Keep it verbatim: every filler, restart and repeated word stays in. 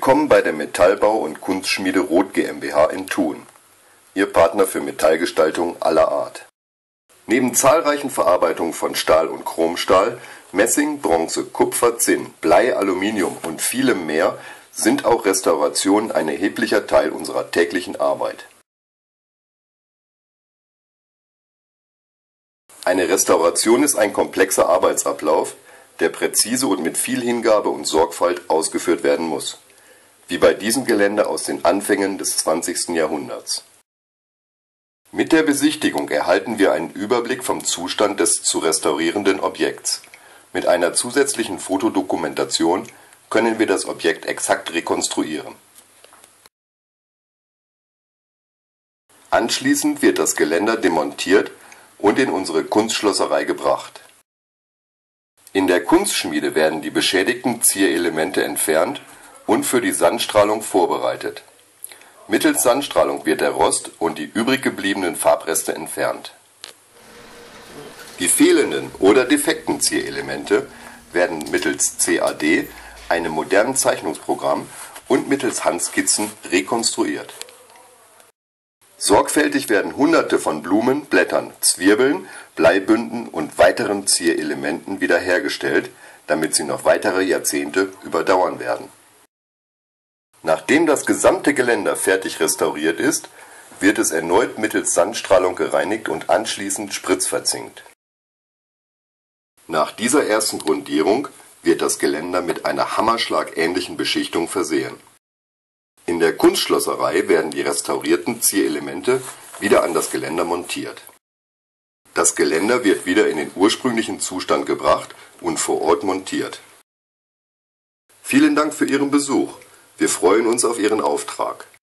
Willkommen bei der Metallbau und Kunstschmiede Roth GmbH in Thun, Ihr Partner für Metallgestaltung aller Art. Neben zahlreichen Verarbeitungen von Stahl und Chromstahl, Messing, Bronze, Kupfer, Zinn, Blei, Aluminium und vielem mehr sind auch Restaurationen ein erheblicher Teil unserer täglichen Arbeit. Eine Restauration ist ein komplexer Arbeitsablauf, der präzise und mit viel Hingabe und Sorgfalt ausgeführt werden muss, wie bei diesem Gelände aus den Anfängen des zwanzigsten Jahrhunderts. Mit der Besichtigung erhalten wir einen Überblick vom Zustand des zu restaurierenden Objekts. Mit einer zusätzlichen Fotodokumentation können wir das Objekt exakt rekonstruieren. Anschließend wird das Geländer demontiert und in unsere Kunstschlosserei gebracht. In der Kunstschmiede werden die beschädigten Zierelemente entfernt und für die Sandstrahlung vorbereitet. Mittels Sandstrahlung wird der Rost und die übrig gebliebenen Farbreste entfernt. Die fehlenden oder defekten Zierelemente werden mittels C A D, einem modernen Zeichnungsprogramm, und mittels Handskizzen rekonstruiert. Sorgfältig werden Hunderte von Blumen, Blättern, Zwirbeln, Bleibünden und weiteren Zierelementen wiederhergestellt, damit sie noch weitere Jahrzehnte überdauern werden. Nachdem das gesamte Geländer fertig restauriert ist, wird es erneut mittels Sandstrahlung gereinigt und anschließend spritzverzinkt. Nach dieser ersten Grundierung wird das Geländer mit einer hammerschlagähnlichen Beschichtung versehen. In der Kunstschlosserei werden die restaurierten Zierelemente wieder an das Geländer montiert. Das Geländer wird wieder in den ursprünglichen Zustand gebracht und vor Ort montiert. Vielen Dank für Ihren Besuch. Wir freuen uns auf Ihren Auftrag.